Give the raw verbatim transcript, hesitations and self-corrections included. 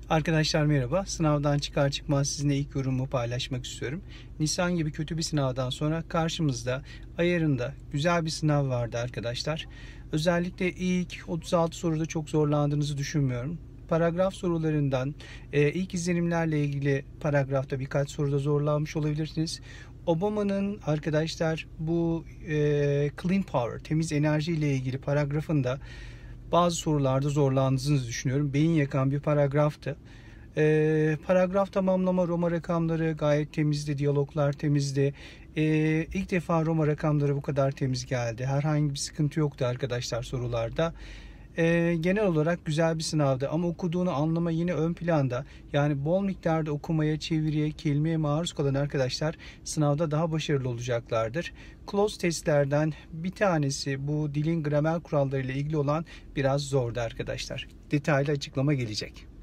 Arkadaşlar merhaba. Sınavdan çıkar çıkmaz sizinle ilk yorumumu paylaşmak istiyorum. Nisan gibi kötü bir sınavdan sonra karşımızda ayarında güzel bir sınav vardı arkadaşlar. Özellikle ilk otuz altı soruda çok zorlandığınızı düşünmüyorum. Paragraf sorularından e, ilk izlenimlerle ilgili paragrafta birkaç soruda zorlanmış olabilirsiniz. Obama'nın arkadaşlar bu e, Clean Power, temiz enerji ile ilgili paragrafında bazı sorularda zorlandığınızı düşünüyorum. Beyin yakan bir paragraftı. Ee, paragraf tamamlama, Roma rakamları gayet temizdi, diyaloglar temizdi. Ee, ilk defa Roma rakamları bu kadar temiz geldi. Herhangi bir sıkıntı yoktu arkadaşlar sorularda. Ee, genel olarak güzel bir sınavdı ama okuduğunu anlama yine ön planda. Yani bol miktarda okumaya, çeviriye, kelimeye maruz kalan arkadaşlar sınavda daha başarılı olacaklardır. Close testlerden bir tanesi bu dilin gramer kuralları ile ilgili olan biraz zordu arkadaşlar. Detaylı açıklama gelecek.